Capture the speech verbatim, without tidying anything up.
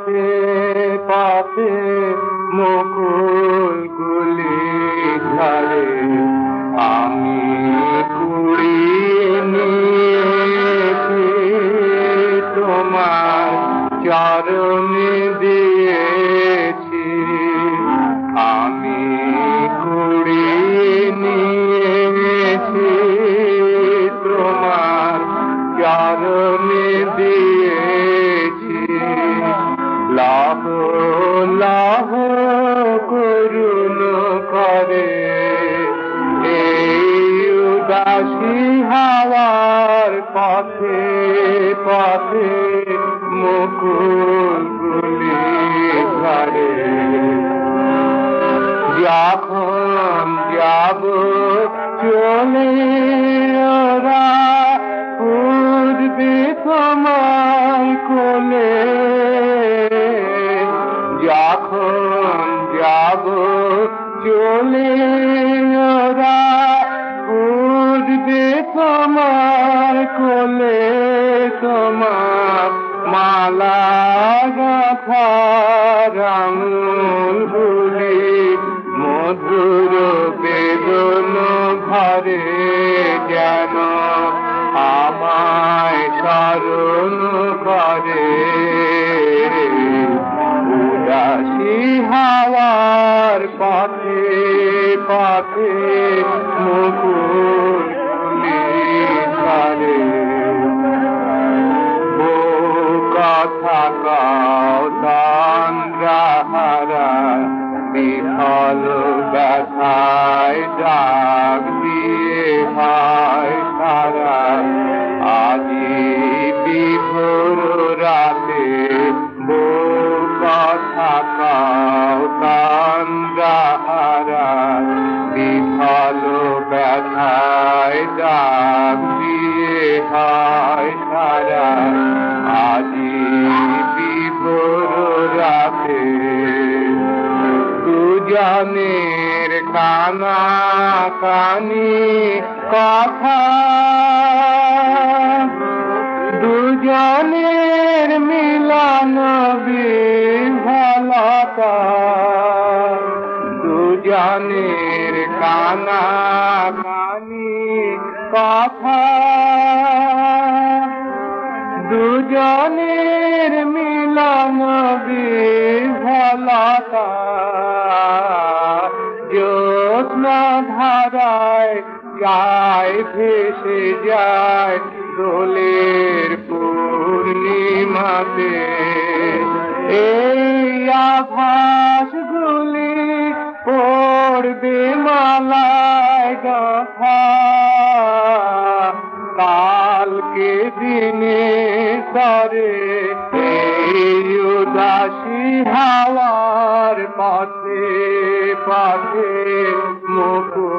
পথে পথে মুকুলগুলি ঝরে আমি কুড়িয়ে নিয়েছি তোমার চরণে দিয়েছি আমি কুড়িয়ে নিয়েছি তোমার চরণে দিয়েছি লাভ লাভ করুণ করে এই উদাসী হাওয়ার পথে পথে মুকুলগুলি ঝরে যখন যাব চলে ওরা উঠবে তোমার কোলে যখন যাব চলে ওরা উঠবে তোমার কোলে তোমার মালা গাঁথার আঙুলগুলি মধুর বেদন ভরে যেন আমায় স্মরণ করে উদাসী হাওয়ার পথে পথে মুকুলগুলি ঝরে ও কথা কও তন্দ্রাহারা বিফল ব্যথায় ডাক দিয়ে হয় সারা আজি বিভোর রাতে বউ কথা কও তন্দ্রাহারা বিফল ব্যথায় ডাক দিয়ে হয় সারা আজি বিভোর রাতে দুজনের কানা কানি কথা দুজনের মিলন বিহ্বলতা দুজনের কানা কানি কথা দুজনের মিলন বিহ্বলতা জ্যোৎস্না ধারায় যায় ভেসে যায় দোলের পূর্ণিমাতে এই আভাসগুলি পড়বে মালায় গাঁথা কালকে দিনে সরে এই উদাসী হাওয়ার পথে পথে মুকুল